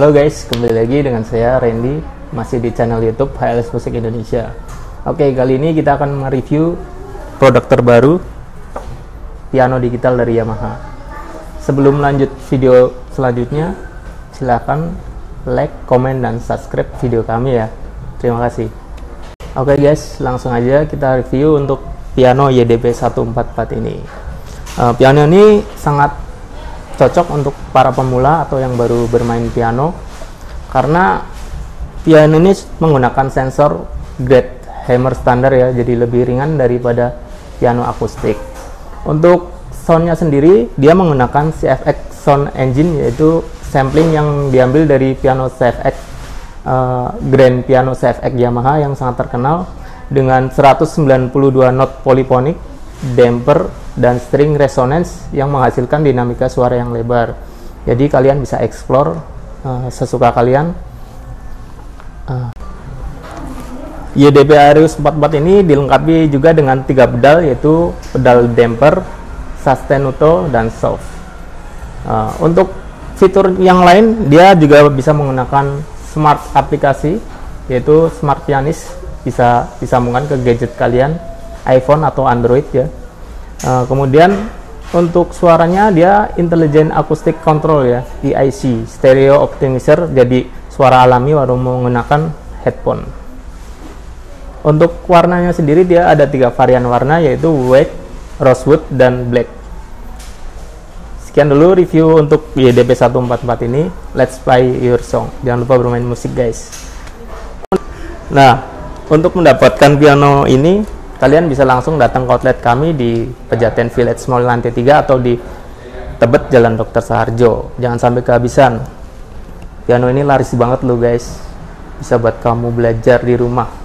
Halo guys, kembali lagi dengan saya Randy, masih di channel YouTube HLS Musik Indonesia. Oke, kali ini kita akan mereview produk terbaru piano digital dari Yamaha. Sebelum lanjut video selanjutnya, silahkan like, komen, dan subscribe video kami ya. Terima kasih. Oke guys, langsung aja kita review untuk piano YDP 144 ini. Piano ini sangat cocok untuk para pemula atau yang baru bermain piano, karena piano ini menggunakan sensor grade hammer standar ya, jadi lebih ringan daripada piano akustik. Untuk soundnya sendiri, dia menggunakan CFX Sound Engine, yaitu sampling yang diambil dari piano CFX, grand piano CFX Yamaha yang sangat terkenal, dengan 192 not polyphonic, damper, dan string resonance yang menghasilkan dinamika suara yang lebar. Jadi kalian bisa explore sesuka kalian. YDP Aerius 44 ini dilengkapi juga dengan 3 pedal, yaitu pedal damper, sostenuto, dan soft. Untuk fitur yang lain, dia juga bisa menggunakan smart aplikasi, yaitu smart pianist, bisa disambungkan ke gadget kalian, iPhone atau Android ya. Kemudian untuk suaranya dia Intelligent Acoustic Control ya, EIC, Stereo Optimizer, jadi suara alami walau menggunakan headphone. Untuk warnanya sendiri dia ada 3 varian warna, yaitu white, rosewood, dan black. Sekian dulu review untuk YDP 144 ini. Let's play your song. Jangan lupa bermain musik guys. Nah, untuk mendapatkan piano ini kalian bisa langsung datang ke outlet kami di Pejaten Village Mall lantai 3 atau di Tebet Jalan Dr. Saharjo. Jangan sampai kehabisan. Piano ini laris banget loh guys. Bisa buat kamu belajar di rumah.